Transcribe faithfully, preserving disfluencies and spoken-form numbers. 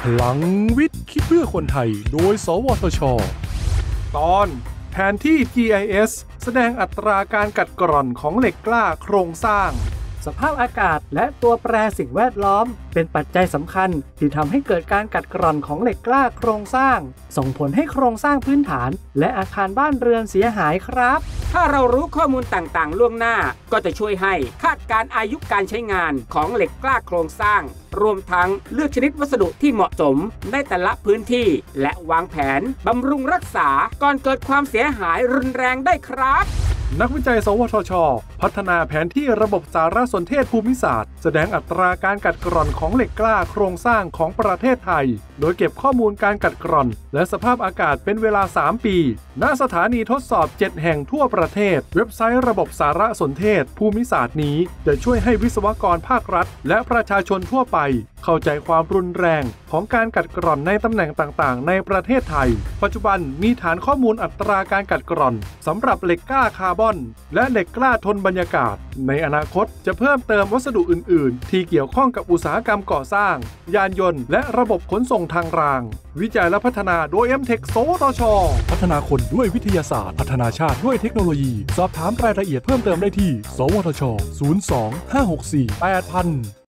พลังวิทย์คิดเพื่อคนไทยโดยสวทช.ตอนแผนที่ จี ไอ เอส แสดงอัตราการกัดกร่อนของเหล็กกล้าโครงสร้างสภาพอากาศและตัวแปรสิ่งแวดล้อมเป็นปัจจัยสำคัญที่ทำให้เกิดการกัดกร่อนของเหล็กกล้าโครงสร้างส่งผลให้โครงสร้างพื้นฐานและอาคารบ้านเรือนเสียหายครับถ้าเรารู้ข้อมูลต่างๆล่วงหน้าก็จะช่วยให้คาดการอายุการใช้งานของเหล็กกล้าโครงสร้างรวมทั้งเลือกชนิดวัสดุที่เหมาะสมในแต่ละพื้นที่และวางแผนบำรุงรักษาก่อนเกิดความเสียหายรุนแรงได้ครับนักวิจัยสวทช.พัฒนาแผนที่ระบบสารสนเทศภูมิศาสตร์แสดงอัตราการกัดกร่อนของเหล็กกล้าโครงสร้างของประเทศไทยโดยเก็บข้อมูลการกัดกร่อนและสภาพอากาศเป็นเวลาสามปีณสถานีทดสอบเจ็ดแห่งทั่วประเทศเว็บไซต์ระบบสารสนเทศภูมิศาสตร์นี้จะช่วยให้วิศวกรภาครัฐและประชาชนทั่วไปเข้าใจความรุนแรงของการกัดกร่อนในตำแหน่งต่างๆในประเทศไทยปัจจุบันมีฐานข้อมูลอัตราการกัดกร่อนสำหรับเหล็กกล้าคาร์บอนและเหล็กกล้าทนบรรยากาศในอนาคตจะเพิ่มเติมวัสดุอื่นๆที่เกี่ยวข้องกับอุตสาหกรรมก่อสร้างยานยนต์และระบบขนส่งทางรางวิจัยและพัฒนาโดย เอ็ม เทค สวทช.พัฒนาคนด้วยวิทยาศาสตร์พัฒนาชาติด้วยเทคโนโลยีสอบถามรายละเอียดเพิ่มเติมได้ที่สวทช ศูนย์ สอง ห้า หก สี่ แปด ศูนย์ ศูนย์